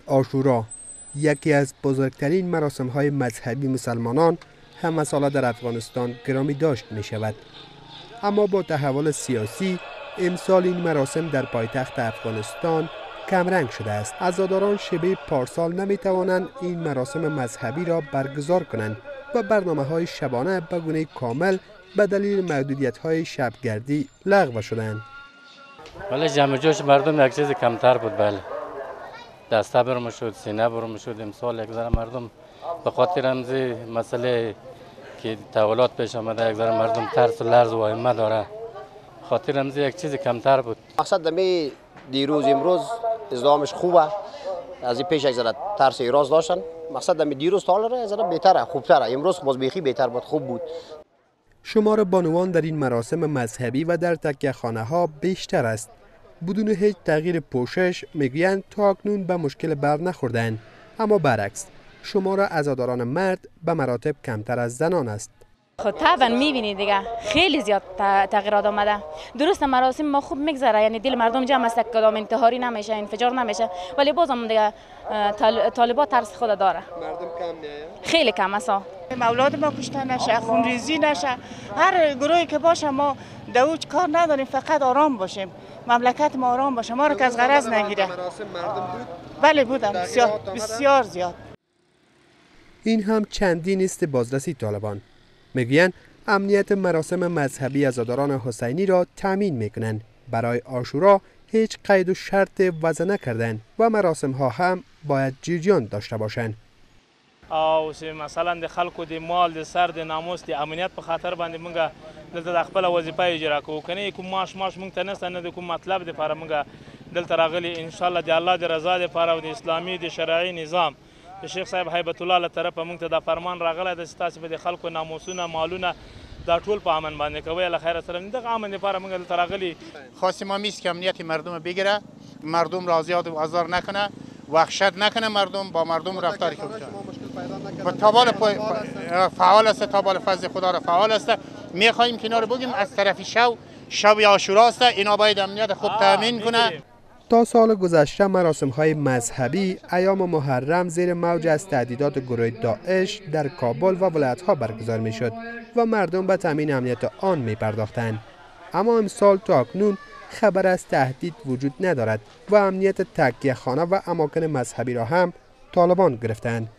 عاشورا یکی از بزرگترین مراسم‌های مذهبی مسلمانان همه ساله در افغانستان گرامی داشت می شود. اما با تحول سیاسی امسال این مراسم در پایتخت افغانستان کمرنگ شده است. عزاداران شبیه پارسال نمی توانند این مراسم مذهبی را برگزار کنند و برنامه‌های شبانه به گونه کامل به دلیل محدودیت‌های شبگردی لغو شدند. ولی جمع جوش مردم یک چیز کمتر بود. بله دسته برم شد، سینه برم شد. امسال یک ذره مردم به خاطر رمزی مسئله که تحولات پیش آمده یک ذره مردم ترس و لرز و واهمه داره، خاطر رمزی یک چیز کمتر بود. مقصد دمی دیروز امروز ازدهامش خوبه، از این پیش یک ذره ترس ایراز داشتن. مقصد دمی دیروز تا حالا یک ذره بهتره، خوبتره. امروز باز بیخی بهتر بود، خوب بود. شمار بانوان در این مراسم مذهبی و در تکیه خانه ها بیشتر است. بدون هیچ تغییر پوشش میگویند تا اکنون به مشکل بر نخوردند، اما برعکس شمار عزاداران مرد به مراتب کمتر از زنان است. خب طبعا میبینید دیگه خیلی زیاد تغییرات آمده. درست مراسم ما خوب میگذره، یعنی دل مردم جمع است، کدام انتحاری نمیشه، انفجار نمیشه، ولی بازم دیگه طالبات ترس خود داره. مردم کم نیه؟ خیلی کم است. اولاد ما کشته نشه، خونریزی نشه. هر گروهی که باشه ما دوج کار نداریم، فقط آرام باشیم، مملکت ما آرام باشه، ما رو که از غرض نگیره. مراسم مردم بود؟ بله بودم، بسیار زیاد. این هم چندین است بازرسی طالبان. میگویند امنیت مراسم مذهبی عزاداران حسینی را تامین میکنند. برای عاشورا هیچ قید و شرط وضع نکردند و مراسم ها هم باید جریان داشته باشند. او مثلا د خلکو د مال د سر د ناموس د امنیت په خاطر باندې مونږ دلته د خپل وظیفه اجرا کوو، کنه کوم ماش مونږ ته نشته، نه د کوم مطلب د لپاره مونږ دلته راغلي. ان شاء الله د الله د رضا د لپاره او د اسلامي د شرعي نظام د شیخ صاحب هیبت الله له طرفه مونږ ته د فرمان راغلی د ستاسو په د خلکو ناموسونه مالونه دا ټول په امن باندې کوي. الله خیر سره دغه امن لپاره مونږ دلته راغلي. خاص ما میست که امنیت مردم بگیره، مردم را زیاد و آزار نکنه، وحشت نکنه، مردم با مردم رفتار خوب و تابال فعال است. تابال فضل خدا را فعال است. میخواهیم که اینا رو بگیم از طرف شب عاشورا است، اینا باید امنیت خوب تامین کنه. تا سال گذشته مراسم های مذهبی ایام محرم زیر موج از تهدیدات گروه داعش در کابل و ولایت ها برگزار می شد و مردم به تامین امنیت آن می پرداختند. اما امسال تا اکنون خبر از تهدید وجود ندارد و امنیت تکیه خانه و اماکن مذهبی را هم طالبان گرفتند.